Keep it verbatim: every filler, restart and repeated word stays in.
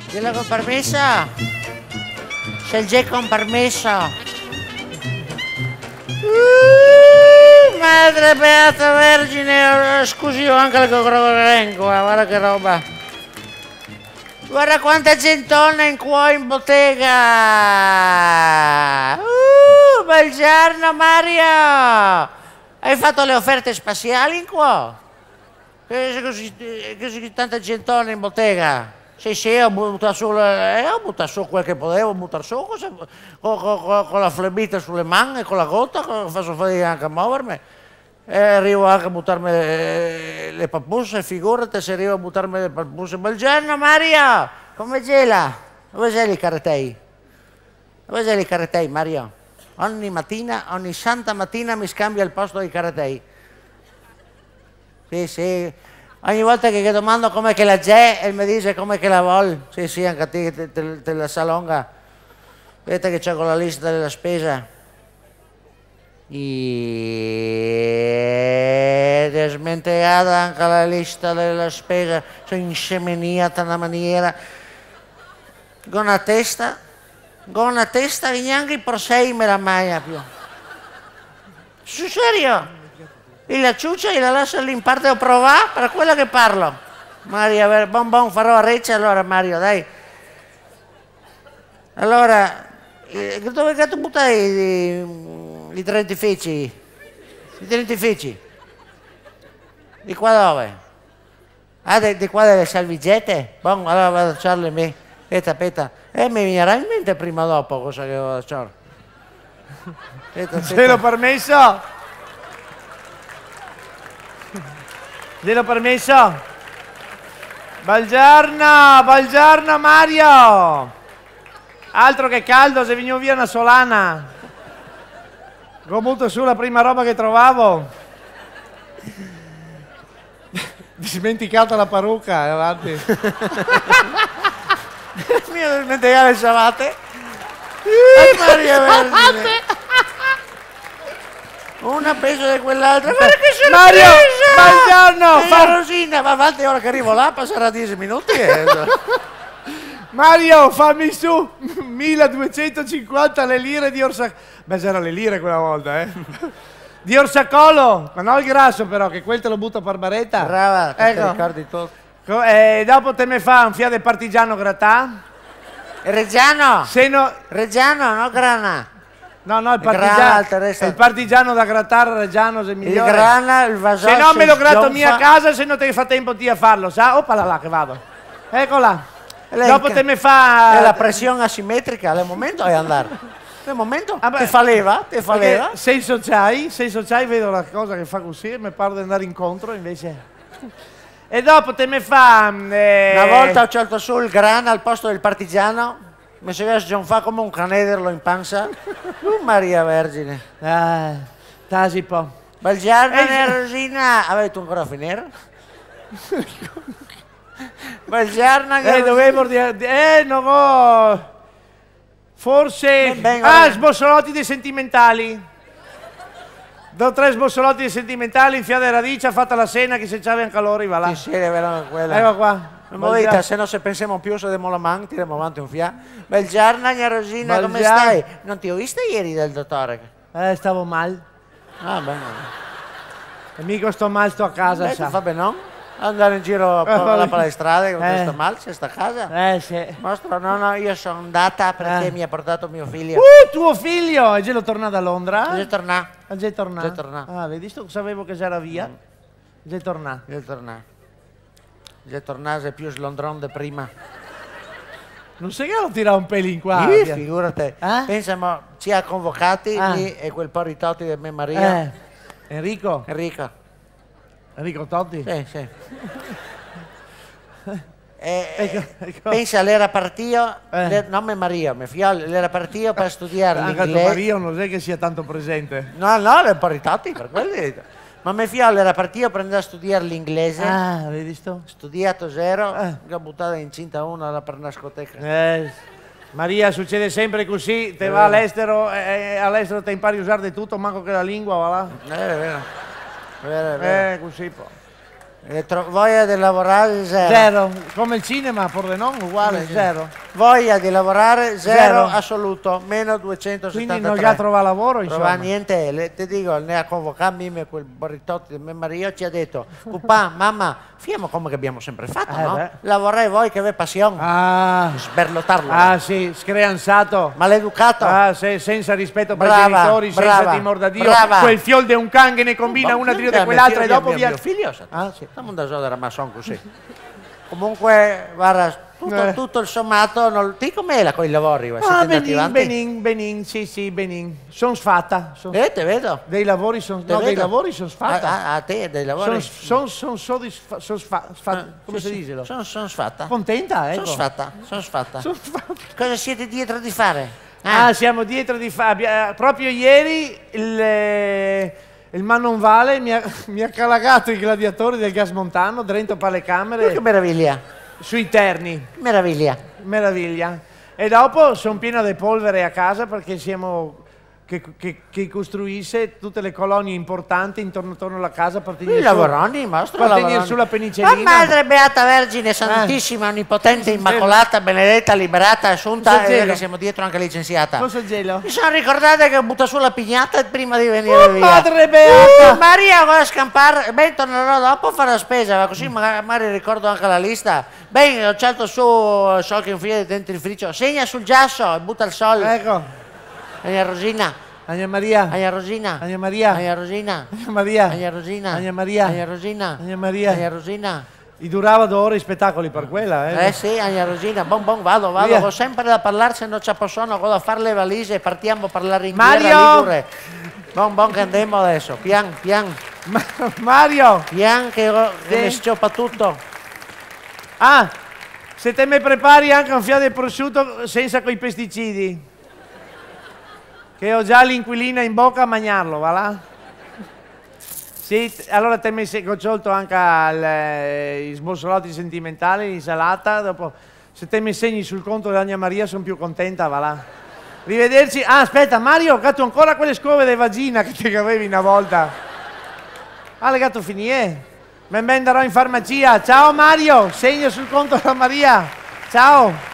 Gliela con permesso? C'è il Jack con permesso? Uh, madre beata vergine, scusi io anche il coccolorengo, guarda che roba. Guarda quanta gentonna in qua in bottega. Uh, bel giorno Mario. Hai fatto le offerte spaziali in qua? Che così, così tanta gentonna in bottega? Sì, sì, ho buttato su, eh, ho buttato su quel che potevo buttare su, cosa, con, con, con la flebita sulle mani, con la gota, faccio fatica anche a muovermi. E arrivo anche a buttarmi le, le pappuse, figurati se arrivo a buttarmi le pappuse. Bel giorno Mario, come gela? Dove sei i caratei? Dove sei i caratei Mario? Ogni mattina, ogni santa mattina mi scambia il posto dei caratei. Sì, sì. Ogni volta che domando com'è che la c'è, e mi dice com'è che la vuol. Sì, sì, anche a te, te, te, te la salonga. Vedete che c'è con la lista della spesa. Ed è smentegata anche la lista della spesa. Sono insemeniata una maniera. Con una testa, con una testa che neanche i porsei me la mangia più. Sul serio? E la ciuccia e la lascia lì in parte a provare per quello che parlo. Mario, a ver, bon bon, farò a reccia allora Mario, dai. Allora, eh, dove cazzo buttai i, i dentifrici? I dentifrici? Di qua dove? Ah, di, di qua delle salvigette? Bon, allora vado a lasciarle me. Aspetta, aspetta. E eh, mi verrà in mente prima o dopo cosa che devo lasciare. Aspetta, aspetta. Se l'ho permesso? Glielo permesso? Buongiorno, buongiorno Mario! Altro che caldo, se venivo via una solana. Ho butto su la prima roba che trovavo. Dimenticata la parrucca, avanti. Mi ho dimenticato le ciabatte. Eh, Maria Vergine. Una peso di quell'altra. Guarda che sono Mario, presa! buongiorno! Fa Rosina, ma avanti ora che arrivo là passerà dieci minuti. Eh. Mario, fammi su milleduecentocinquanta le lire di Orsacolo. Beh, c'erano le lire quella volta, eh. Di Orsacolo, ma no il grasso però, che quel te lo butto per baretta. Brava, che ecco. ti ricordi tutto. E dopo te me fa un fiade partigiano gratà. Reggiano? Se no... Reggiano, no grana. No, no, il partigiano, grana, il partigiano da grattare Reggiano se migliore. Il grana, il vasotto, se no me lo gratto mia a casa, se no te fa tempo di a farlo, sa? Oppala là che vado. Eccola. Lei dopo che... te me fa... È la pressione asimmetrica, al momento è andare. Nel momento ah, ti fa leva, ti fa perché leva. Senso c'hai, senso c'hai, vedo la cosa che fa così e mi pare di andare incontro invece... E dopo te me fa... Eh... Una volta ho scelto su il grana al posto del partigiano. Mi si vede John fa come un canederlo in panza. Uh, Maria Vergine. Ah, tasipo. Buongiorno, eh, Rosina. Avete ancora a finire? Buongiorno, eh, dovevo dire... Eh, non ho... Forse... Ben, ben, ah, ben. sbossolotti dei sentimentali. Do tre sbossolotti dei sentimentali, in fiade radice, ha fatto la cena, che se c'aveva un calore, va là. Sì, sì, è vero quella. Ecco qua. Vita, se no se pensiamo più se demo la mano, tiriamo avanti un fia. Bel giorno, mia Rosina, Bel come giorno. Stai? Non ti ho vista ieri del dottore? Eh, stavo mal. Ah, bene. E mica sto mal, sto a casa, Beh, sa. Fa bene, no? Andare in giro per la palestrada con eh. questo mal, se sta a casa? Eh, sì. Mostro, no, no, io sono andata perché eh. mi ha portato mio figlio. Uh, tuo figlio! E già lo tornato da Londra? Già tornato. Ah, già tornato. Già tornato. Ah, vedi, sto, sapevo che c'era via. Mm. Già tornato. Già tornato. Già tornato, è più slondron di prima. Non sai che lo tira un pelo in qua? Sì, figurati. Eh? Pensa, ma ci ha convocati ah. lì e quel po' ritoti di me Maria. Eh. Enrico? Enrico. Enrico Totti? Sì, sì. Eh, ecco, ecco. Pensa, l'era partito, eh. non me Maria, mio figlio, l'era partito per studiare l'inglese. Anche Maria non è che sia tanto presente. No, no, le paritati per quelli. Ma mio figlio era partito per andare a studiare l'inglese. Ah, vedi sto? Studiato zero, eh. che ha buttato incinta una alla per una scoteca. Eh, Maria, succede sempre così, te eh. va all'estero, eh, all'estero te impari a usare di tutto, manco che la lingua, va là. Eh, è vero. È vero, è vero. Eh, così po'. Eh, tro- voglia di lavorare zero. Zero. Come il cinema, Pordenone, uguale, Sì. zero. Voglia di lavorare zero, Zero. assoluto, meno duecentosettantatré. Quindi non già trova lavoro, insomma. Trova niente, le- ti dico, ne ha convocato Mime quel borritotto di mio marito, ci ha detto, papà, mamma, fiamo come che abbiamo sempre fatto, Eh, no? beh. Lavorare voi che avete passione, Ah, sberlottarlo. ah sì, screanzato. Maleducato. Ah, se- senza rispetto per i Brava, genitori, senza brava, timore da Dio. brava. Quel fiol de un can che ne combina una dietro di quell'altra e dopo mio, via. mio figlio, sa- Ah, sì. stiamo da sola, ma sono così. Comunque, guarda, tutto, Eh. tutto il sommato, non, ti com'è la con i lavori? Siete Ah, andati benin, avanti? benin, benin, sì, sì, benin. Sono sfatta. Son- Eh, te vedo. Dei lavori sono Te no, dei vedo. lavori sono sfatta. A, a- a te, dei lavori. Sono son, son soddisfa- son sfa- sfa- come si dice? lo? Sono, sono sfatta. Contenta, ecco. Sono sfatta, sono sfatta. Son sfatta. Cosa siete dietro di fare? Ah, siamo dietro di Fabio. Eh, proprio ieri il, eh, il Mannonvale mi ha, mi ha calagato i gladiatori del gas montano dentro per le camere Che meraviglia, sui terni. meraviglia. Meraviglia. E dopo sono pieno di polvere a casa perché siamo che, che, che costruisse tutte le colonie importanti intorno, attorno alla casa per tenere, I su, lavoroni, mostro per tenere lavoroni. sulla Oh, penicillina. Madre Beata Vergine Santissima, Onnipotente, Immacolata, Benedetta, Liberata, Assunta, Cosa e gelo? che siamo dietro anche licenziata. Cosa gelo? Mi sono ricordata che butta su la pignata prima di venire Oh, via. Madre Beata! Uh, Maria, vuoi scampare? Beh, tornerò dopo a fare la spesa, ma così magari, magari ricordo anche la lista. Beh, ho certo su so che infine dentro il frigo. Segna sul giasso e butta il sol. Ecco, Agna Rosina, Agna Maria, Agna Rosina, Agna Maria, Agna Rosina, Agna Maria, Agna Rosina, Agna Maria, Agna Rosina, Agna Maria. Agna Rosina. I durava due ore i spettacoli per quella, eh? Eh sì, Agna Rosina, bon bon, vado, vado, Via. ho sempre da parlare, se non c'è possono, vado a fare le valise e partiamo a parlare in Mario! guerra ligure. Bon bon che andiamo adesso, pian pian, Ma- Mario! pian che, ro- che Sì. mi scioppa tutto. Ah, se te mi prepari anche un fiato di prosciutto senza quei pesticidi. Che ho già l'inquilina in bocca a mangiarlo, va là? Sì, t- allora te mi sei sciolto anche al, eh, i sborsolotti sentimentali, l'insalata, dopo se te mi segni sul conto dell'Agna Maria sono più contenta, va là. Rivederci. Ah, aspetta, Mario, ho gatto ancora quelle scove di vagina che ti avevi una volta. Ah, le gatto finire. Me ne andrò in farmacia. Ciao Mario, segno sul conto della Maria. Ciao.